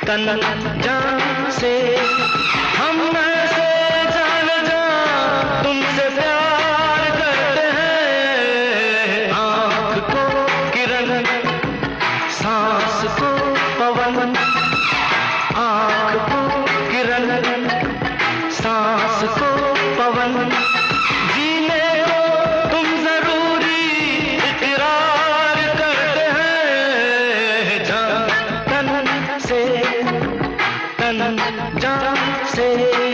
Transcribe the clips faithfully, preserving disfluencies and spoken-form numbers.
तन जान से हम ऐसे जान जा तुमसे प्यार करते हैं। आँख को किरण, सांस को पवन, आँख को किरण, सांस को पवन, जीने को तुम जरूरी इकरार करते हैं। जान तन से, तन जान से।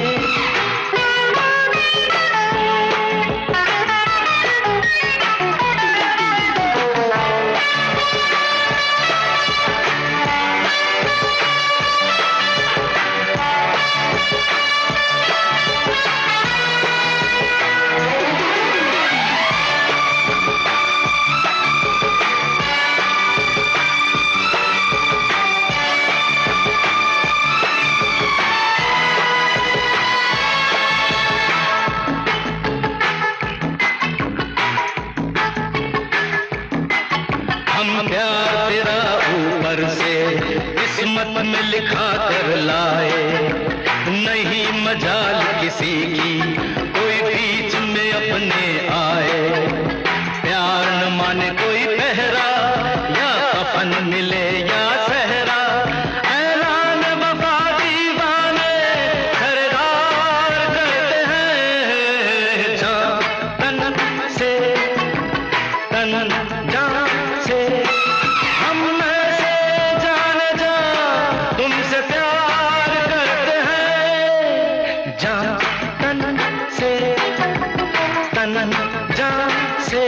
हम प्यार तेरा ऊपर से किस्मत में लिखा कर लाए, नहीं मजाल किसी की कोई बीच में अपने आए। प्यार न माने कोई पहरा, या कफन मिले या सहरा, ऐलान वफा दीवाने खरीदार करते हैं। जान तन से, तन जान से, हम ऐसे जान जा तुमसे प्यार करते हैं। जान तन से, तन जान से।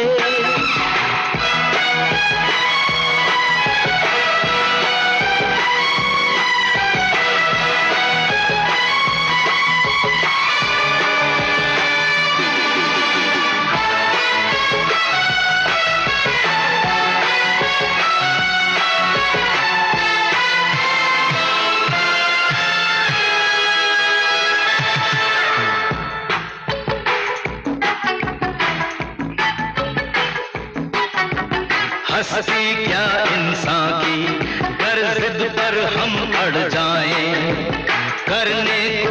हंसी क्या इंसान की, कर जिद पर हम अड़ जाएं, करने